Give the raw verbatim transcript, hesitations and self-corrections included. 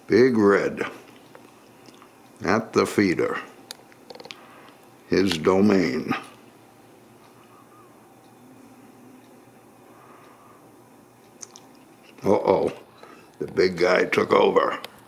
Big Red at the feeder, his domain. Uh-oh, the big guy took over.